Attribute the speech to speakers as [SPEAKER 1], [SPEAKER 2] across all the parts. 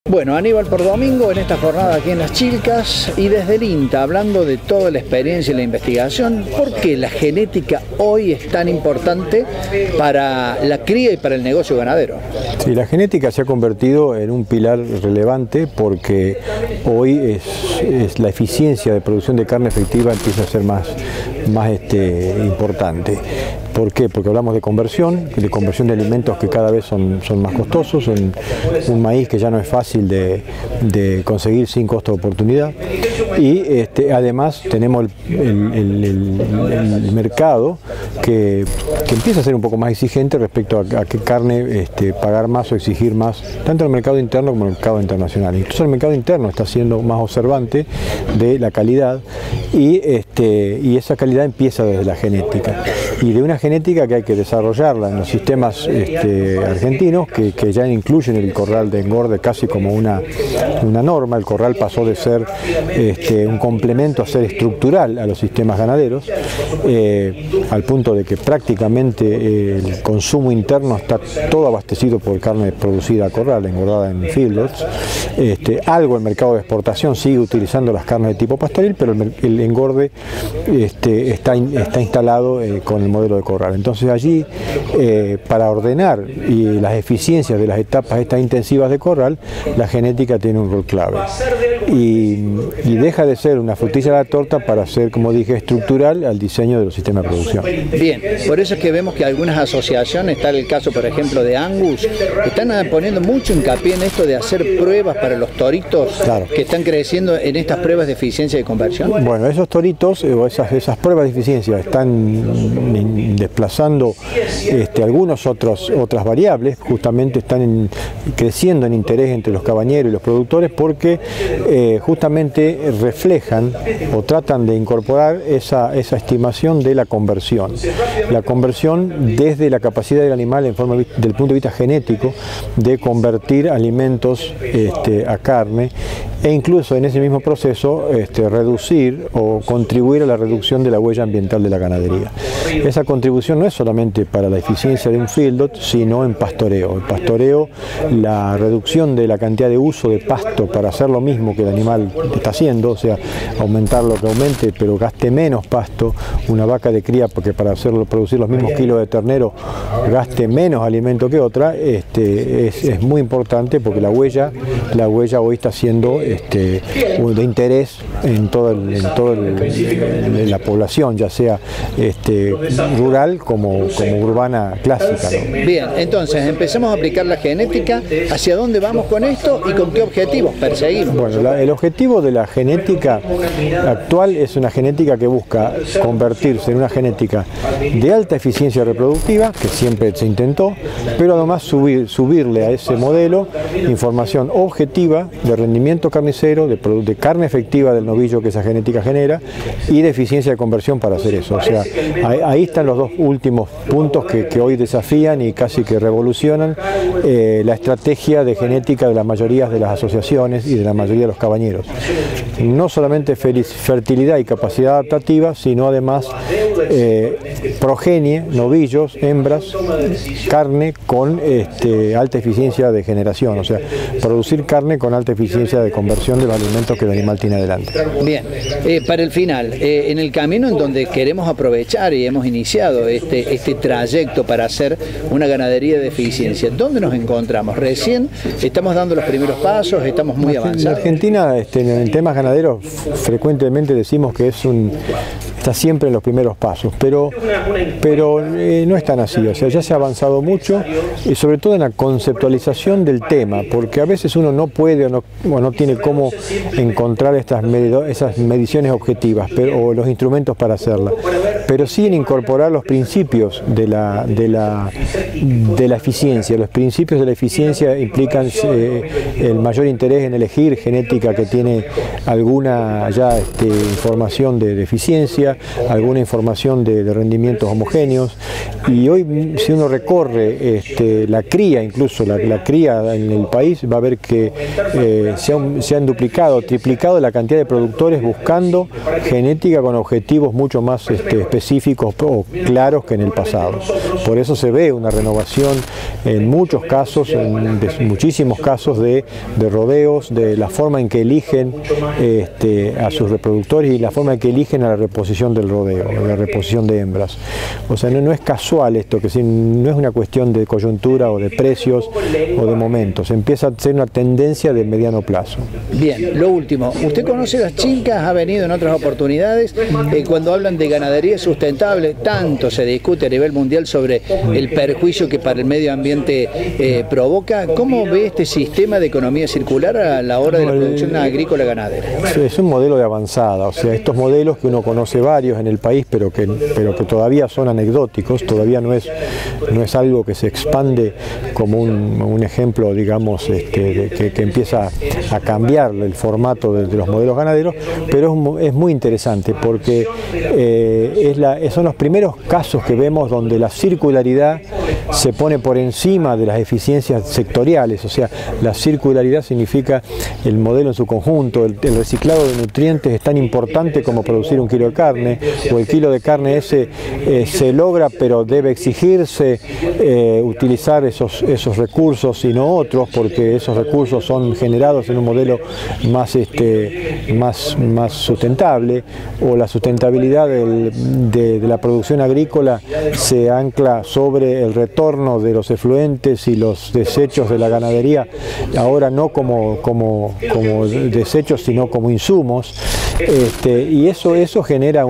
[SPEAKER 1] Bueno, Aníbal Pordomingo en esta jornada aquí en Las Chilcas y desde el INTA hablando de toda la experiencia y la investigación. ¿Por qué la genética hoy es tan importante para la cría y para el negocio ganadero?
[SPEAKER 2] Sí, la genética se ha convertido en un pilar relevante porque hoy es la eficiencia de producción de carne efectiva empieza a ser más importante. ¿Por qué? Porque hablamos de conversión de alimentos que cada vez son más costosos, un maíz que ya no es fácil de conseguir sin costo de oportunidad y además tenemos el mercado que empieza a ser un poco más exigente respecto a qué carne pagar más o exigir más, tanto en el mercado interno como en el mercado internacional. Incluso el mercado interno está siendo más observante de la calidad y esa calidad empieza desde la genética. Y de una genética que hay que desarrollarla en los sistemas argentinos que ya incluyen el corral de engorde casi como una norma. El corral pasó de ser un complemento a ser estructural a los sistemas ganaderos, al punto de que prácticamente el consumo interno está todo abastecido por carne producida a corral, engordada en feedlots. Algo el mercado de exportación sigue utilizando las carnes de tipo pastoril, pero el engorde está instalado con el modelo de corral. Entonces allí, para ordenar las eficiencias de las etapas estas intensivas de corral, la genética tiene un rol clave. Y deja de ser una frutilla de la torta para ser, como dije, estructural al diseño de los sistemas de producción.
[SPEAKER 1] Bien, por eso es que vemos que algunas asociaciones, está el caso por ejemplo de Angus, están poniendo mucho hincapié en esto de hacer pruebas para los toritos, claro, que están creciendo en estas pruebas de eficiencia y conversión.
[SPEAKER 2] Bueno, esos toritos o esas pruebas de eficiencia están desplazando otras variables, justamente están creciendo en interés entre los cabañeros y los productores porque justamente reflejan o tratan de incorporar esa estimación de la conversión. La conversión desde la capacidad del animal del punto de vista genético de convertir alimentos a carne e incluso en ese mismo proceso reducir o contribuir a la reducción de la huella ambiental de la ganadería. Esa contribución no es solamente para la eficiencia de un feedlot, sino en pastoreo. El pastoreo, la reducción de la cantidad de uso de pasto para hacer lo mismo que el animal está haciendo, o sea, aumentar lo que aumente, pero gaste menos pasto, una vaca de cría, porque para producir los mismos kilos de ternero gaste menos alimento que otra, es muy importante porque la huella hoy está siendo de interés en toda la población, ya sea rural como urbana clásica, ¿no?
[SPEAKER 1] Bien, entonces empecemos a aplicar la genética. ¿Hacia dónde vamos con esto y con qué objetivos perseguimos?
[SPEAKER 2] Bueno, el objetivo de la genética actual es una genética que busca convertirse en una genética de alta eficiencia reproductiva, que siempre se intentó, pero además subirle a ese modelo información objetiva de rendimiento carnicero, de carne efectiva del novillo que esa genética genera y de eficiencia de conversión para hacer eso. O sea, ahí están los dos últimos puntos que hoy desafían y casi que revolucionan la estrategia de genética de la mayoría de las asociaciones y de la mayoría de los cabañeros. No solamente fertilidad y capacidad adaptativa, sino además progenie, novillos, hembras, carne con alta eficiencia de generación, o sea, producir carne con alta eficiencia de conversión de los alimentos que el animal tiene adelante.
[SPEAKER 1] Bien, para el final, en el camino en donde queremos aprovechar y hemos iniciado este trayecto para hacer una ganadería de eficiencia, ¿dónde nos encontramos? Recién estamos dando los primeros pasos, estamos muy avanzados.
[SPEAKER 2] En Argentina, en temas ganaderos, frecuentemente decimos que está siempre en los primeros pasos, pero no es tan así. O sea, ya se ha avanzado mucho y sobre todo en la conceptualización del tema, porque a veces uno no puede o no tiene cómo encontrar esas mediciones objetivas o los instrumentos para hacerlas, pero sí en incorporar los principios de la eficiencia. Los principios de la eficiencia implican el mayor interés en elegir genética que tiene alguna información de eficiencia, alguna información de rendimientos homogéneos, y hoy si uno recorre la cría, incluso la cría en el país, va a ver que se han duplicado, triplicado la cantidad de productores buscando genética con objetivos mucho más específicos específicos o claros que en el pasado. Por eso se ve una renovación en muchos casos, en muchísimos casos de rodeos, de la forma en que eligen a sus reproductores y la forma en que eligen a la reposición del rodeo, a la reposición de hembras. O sea, no es casual esto, que no es una cuestión de coyuntura o de precios o de momentos, empieza a ser una tendencia de mediano plazo.
[SPEAKER 1] Bien, lo último, usted conoce las chincas, ha venido en otras oportunidades, cuando hablan de ganadería sustentable, tanto se discute a nivel mundial sobre el perjuicio que para el medio ambiente provoca. ¿Cómo ve este sistema de economía circular a la hora de la producción agrícola ganadera?
[SPEAKER 2] Es un modelo de avanzada, o sea, estos modelos que uno conoce varios en el país, pero que todavía son anecdóticos, todavía no es algo que se expande como un ejemplo, digamos, que empieza a cambiar el formato de los modelos ganaderos, pero es muy interesante porque son los primeros casos que vemos donde la circularidad se pone por encima de las eficiencias sectoriales. O sea, la circularidad significa el modelo en su conjunto, el reciclado de nutrientes es tan importante como producir un kilo de carne, o el kilo de carne ese se logra, pero debe exigirse utilizar esos recursos y no otros, porque esos recursos son generados en un modelo más sustentable, o la sustentabilidad de la producción agrícola se ancla sobre el retorno de los efluentes y los desechos de la ganadería, ahora no como desechos sino como insumos, y eso genera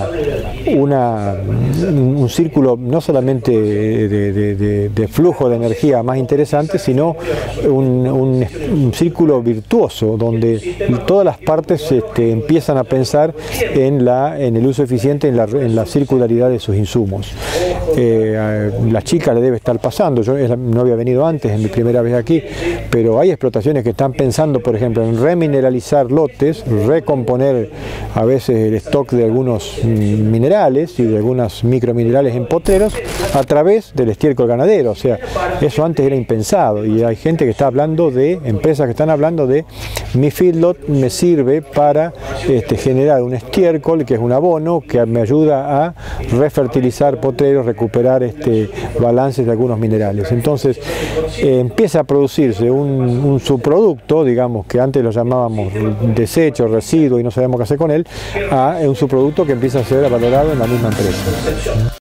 [SPEAKER 2] un círculo no solamente de flujo de energía más interesante, sino un círculo virtuoso donde todas las partes empiezan a pensar en el uso eficiente, en la circularidad de sus insumos. La chica le debe estar pasando, yo no había venido antes, es mi primera vez aquí, pero hay explotaciones que están pensando, por ejemplo, en remineralizar lotes, recomponer a veces el stock de algunos minerales y de algunos microminerales en potreros a través del estiércol ganadero. O sea, eso antes era impensado, y hay gente que está hablando empresas que están hablando de mi feedlot me sirve para generar un estiércol que es un abono que me ayuda a refertilizar potreros, recuperar balances de algunos minerales. Entonces empieza a producirse un subproducto, digamos, que antes lo llamábamos desecho, residuo y no sabemos qué hacer con él, a un subproducto que empieza a ser valorado en la misma empresa.